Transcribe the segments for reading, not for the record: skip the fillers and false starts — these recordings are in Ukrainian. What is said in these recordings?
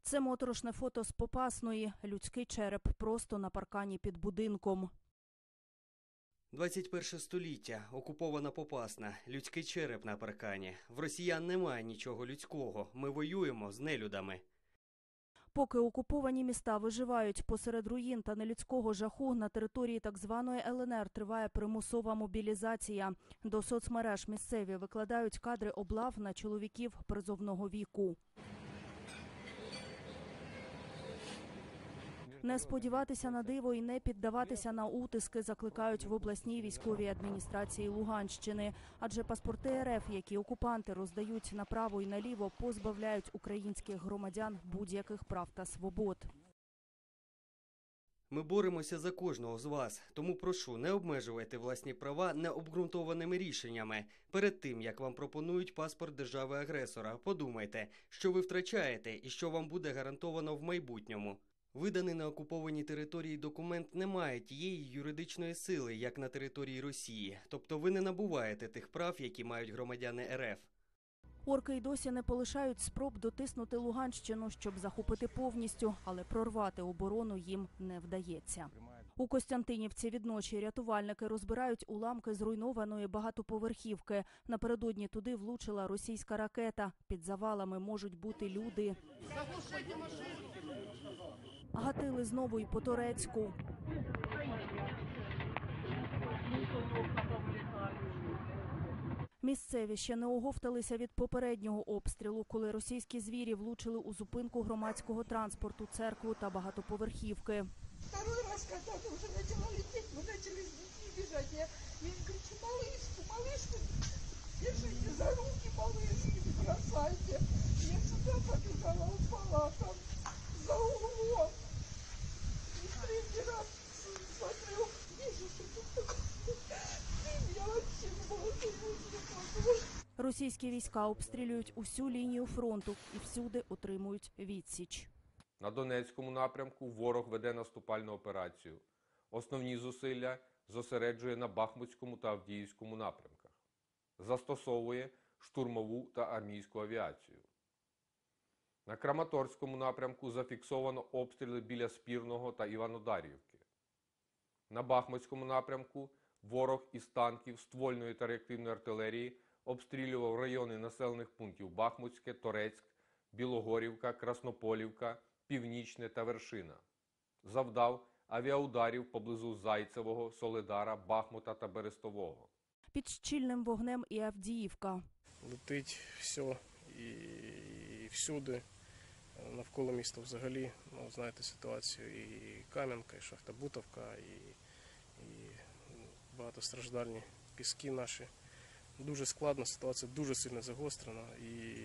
Це моторошне фото з Попасної. Людський череп просто на паркані під будинком. 21 століття. Окупована Попасна. Людський череп на паркані. В росіян немає нічого людського. Ми воюємо з нелюдами. Поки окуповані міста виживають посеред руїн та нелюдського жаху, на території так званої ЛНР триває примусова мобілізація. До соцмереж місцеві викладають кадри облав на чоловіків призовного віку. Не сподіватися на диво і не піддаватися на утиски закликають в обласній військовій адміністрації Луганщини. Адже паспорти РФ, які окупанти роздають направо і наліво, позбавляють українських громадян будь-яких прав та свобод. Ми боремося за кожного з вас. Тому прошу, не обмежуйте власні права необґрунтованими рішеннями. Перед тим, як вам пропонують паспорт держави-агресора, подумайте, що ви втрачаєте і що вам буде гарантовано в майбутньому. Виданий на окупованій території документ не має тієї юридичної сили, як на території Росії. Тобто ви не набуваєте тих прав, які мають громадяни РФ. Орки й досі не полишають спроб дотиснути Луганщину, щоб захопити повністю, але прорвати оборону їм не вдається. У Костянтинівці відночі рятувальники розбирають уламки зруйнованої багатоповерхівки. Напередодні туди влучила російська ракета. Під завалами можуть бути люди. Гатили знову й по Торецьку. Місцеві ще не оговталися від попереднього обстрілу, коли російські звірі влучили у зупинку громадського транспорту, церкву та багатоповерхівки. Второй раз, когда мы уже начала лететь, мы начали с детьми бежать. Я им кричу: малышку, малышку, держите за руки, малышки, не бросайте. Я сюда побежала, упала там за углом. И в третий раз смотрю, вижу, что тут такое. Я вообще не могу не. Російські війська обстрілюють усю лінію фронту і всюди отримують відсіч. На Донецькому напрямку ворог веде наступальну операцію. Основні зусилля зосереджує на Бахмутському та Авдіївському напрямках. Застосовує штурмову та армійську авіацію. На Краматорському напрямку зафіксовано обстріли біля Спірного та Іванодарівки. На Бахмутському напрямку ворог із танків, ствольної та реактивної артилерії обстрілював райони населених пунктів Бахмутське, Торецьк, Білогорівка, Краснополівка, Північне та Вершина. Завдав авіаударів поблизу Зайцевого, Солидара, Бахмута та Берестового. Під щільним вогнем і Авдіївка. Летить все і всюди, навколо міста взагалі. Ну, знаєте ситуацію, і Кам'янка, і Шахта-Бутовка, і багатостраждальні піски наші. Дуже складна ситуація, дуже сильно загострена і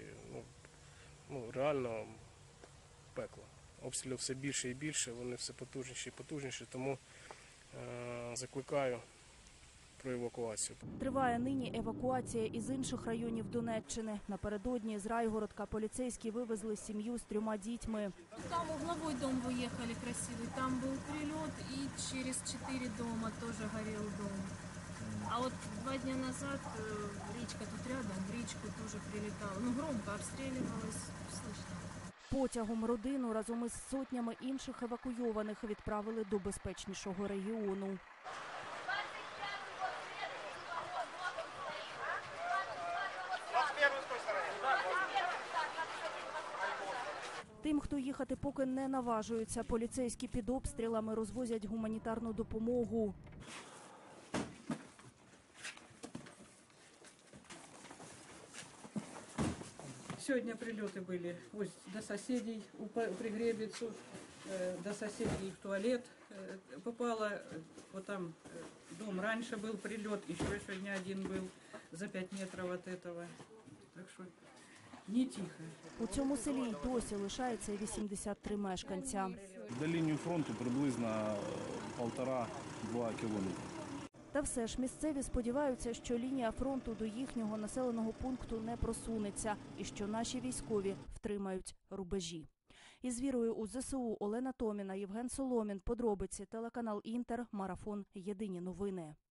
реально пекло. Обстрілів все більше і більше, вони все потужніші і потужніші, тому закликаю про евакуацію. Триває нині евакуація із інших районів Донеччини. Напередодні з Райгородка поліцейські вивезли сім'ю з 3 дітьми. Там угловой дом выехали красивый, там был прилет, и через 4 дома тоже горел дом. А вот 2 дня назад речка тут рядом, в речку тоже прилетала. Ну, громко обстреливалась, слышно. Потягом родину разом із сотнями інших евакуйованих відправили до безпечнішого регіону. Тим, хто їхати поки не наважується, поліцейські під обстрілами розвозять гуманітарну допомогу. Сегодня прилеты были до соседей, у Пригребицу, до соседей в туалет попало. Вот там дом раньше был прилет, еще сегодня один был за 5 метров от этого. Так что не тихо. У цьому селі й досі лишається 83 мешканця. До лінії фронту приблизно 1,5-2 кілометри. Та все ж місцеві сподіваються, що лінія фронту до їхнього населеного пункту не просунеться і що наші військові втримають рубежі. Із вірою у ЗСУ Олена Томіна, Євген Соломін. Подробиці. Телеканал Інтер. Марафон. Єдині новини.